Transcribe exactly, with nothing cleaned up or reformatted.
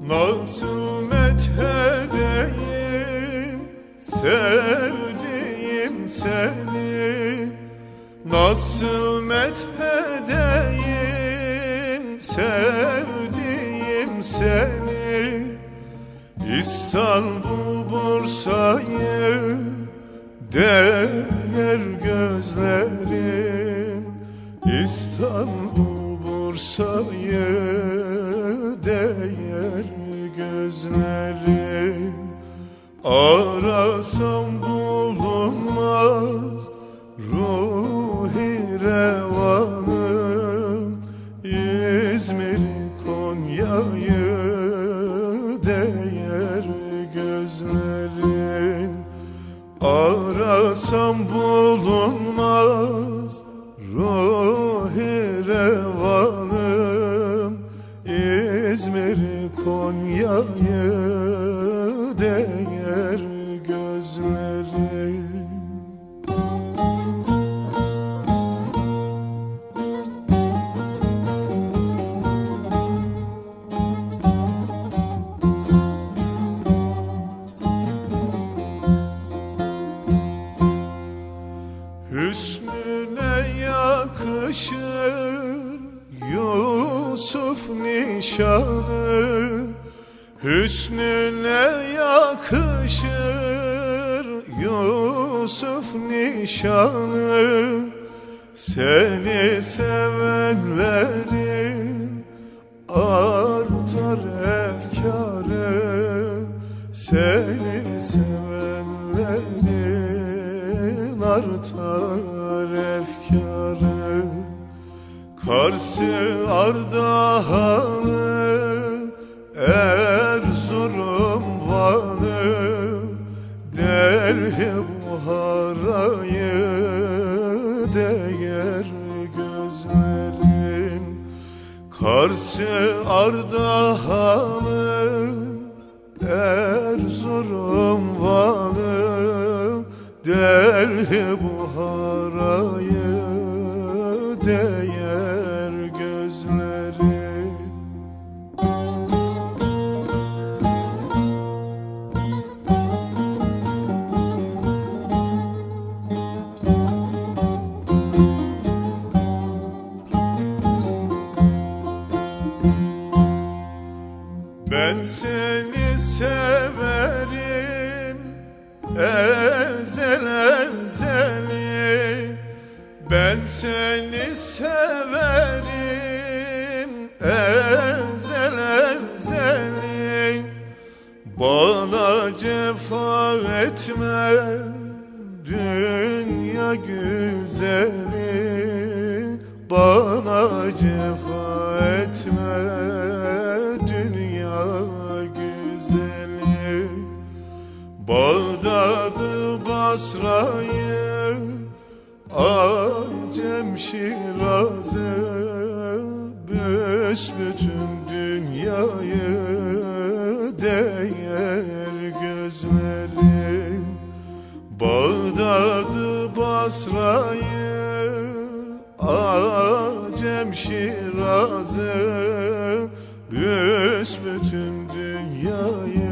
Nasıl methedeyim sevdiğim seni, nasıl methedeyim sevdiğim seni. İstanbul Bursa'yı değer gözlerin, İstanbul Bursa'yı değer gözlerin. Arasam bulunmaz ruhi revanım, İzmir'i Konya'yı değer gözlerin. Arasam bulunmaz ruhi revanım, İzmir'i Konya'yı değer gözlerin. Hüsnüne yakışır Yusuf nişanı, hüsnüne yakışır Yusuf nişanı. Seni sevenlerin artar efkarı, seni sevenlerin artar efkarı. Kars'ı, Ardahan'ı, Erzurum, Van'ı, Delhi, Buhara'yı değer gözlerin. Kars'ı, Ardahan'ı, Erzurum, Van'ı, Delhi, Buhara'yı değer gözlerin. Ben seni severim ezel ezeli, ben seni severim ezel ezeli. Bana cefa etme dünya güzeli, bana cefa etme dünya güzeli. Bağdat'ı, Basra'yı, Acem, Şiraz'ı, büsbütün dünyayı değer gözlerin. Bağdat'ı, Basra'yı, Acem, Şiraz'ı, büsbütün dünyayı